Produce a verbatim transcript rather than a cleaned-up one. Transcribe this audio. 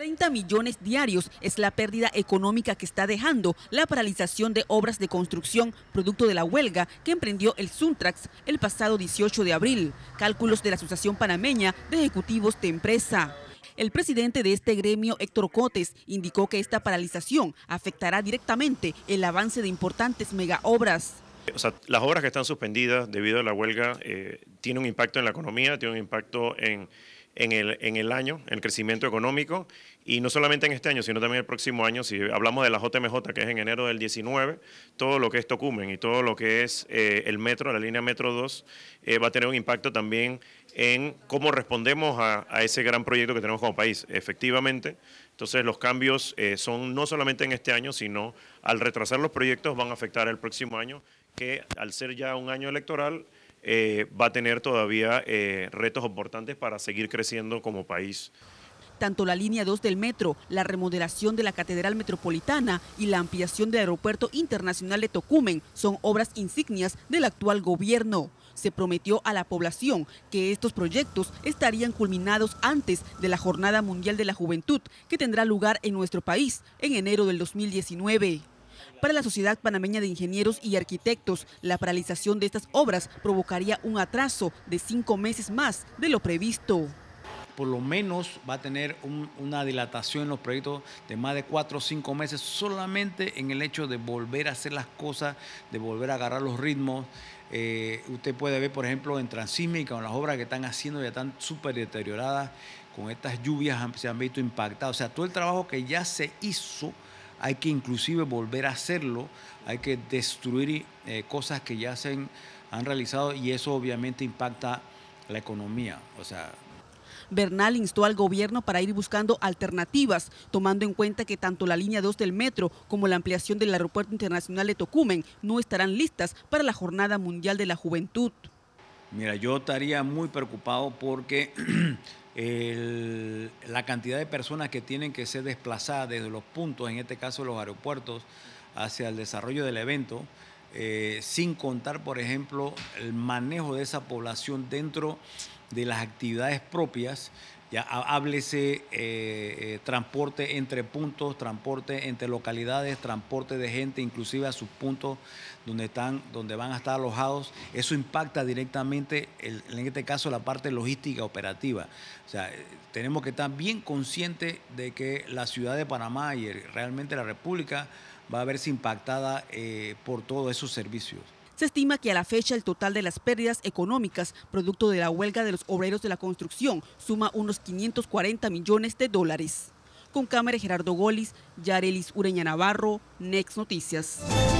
treinta millones diarios es la pérdida económica que está dejando la paralización de obras de construcción producto de la huelga que emprendió el Suntrax el pasado dieciocho de abril. Cálculos de la Asociación Panameña de Ejecutivos de Empresa. El presidente de este gremio, Héctor Cotes, indicó que esta paralización afectará directamente el avance de importantes megaobras. O sea, las obras que están suspendidas debido a la huelga eh, tienen un impacto en la economía, tienen un impacto en, en, el, en el año, en el crecimiento económico, y no solamente en este año, sino también el próximo año. Si hablamos de la J M J, que es en enero del diecinueve, todo lo que es Tocumen y todo lo que es eh, el metro, la línea Metro dos, eh, va a tener un impacto también en cómo respondemos a, a ese gran proyecto que tenemos como país. Efectivamente, entonces los cambios eh, son no solamente en este año, sino al retrasar los proyectos van a afectar el próximo año, que al ser ya un año electoral eh, va a tener todavía eh, retos importantes para seguir creciendo como país. Tanto la línea dos del metro, la remodelación de la Catedral Metropolitana y la ampliación del Aeropuerto Internacional de Tocumen son obras insignias del actual gobierno. Se prometió a la población que estos proyectos estarían culminados antes de la Jornada Mundial de la Juventud, que tendrá lugar en nuestro país en enero del dos mil diecinueve. Para la Sociedad Panameña de Ingenieros y Arquitectos, la paralización de estas obras provocaría un atraso de cinco meses más de lo previsto. Por lo menos va a tener un, una dilatación en los proyectos de más de cuatro o cinco meses solamente en el hecho de volver a hacer las cosas, de volver a agarrar los ritmos. Eh, usted puede ver, por ejemplo, en Transísmica, con las obras que están haciendo ya están súper deterioradas, con estas lluvias se han visto impactadas. O sea, todo el trabajo que ya se hizo, hay que inclusive volver a hacerlo, hay que destruir eh, cosas que ya se han, han realizado, y eso obviamente impacta la economía. O sea, Bernal instó al gobierno para ir buscando alternativas, tomando en cuenta que tanto la línea dos del metro como la ampliación del Aeropuerto Internacional de Tocumen no estarán listas para la Jornada Mundial de la Juventud. Mira, yo estaría muy preocupado porque el, la cantidad de personas que tienen que ser desplazadas desde los puntos, en este caso los aeropuertos, hacia el desarrollo del evento, eh, sin contar, por ejemplo, el manejo de esa población dentro de las actividades propias. Ya háblese eh, eh, transporte entre puntos, transporte entre localidades, transporte de gente inclusive a sus puntos donde, están, donde van a estar alojados. Eso impacta directamente, el, en este caso, la parte logística operativa. O sea, tenemos que estar bien conscientes de que la ciudad de Panamá y realmente la República va a verse impactada eh, por todos esos servicios. Se estima que a la fecha el total de las pérdidas económicas producto de la huelga de los obreros de la construcción suma unos quinientos cuarenta millones de dólares. Con cámara Gerardo Golis, Yarelis Ureña Navarro, Next Noticias.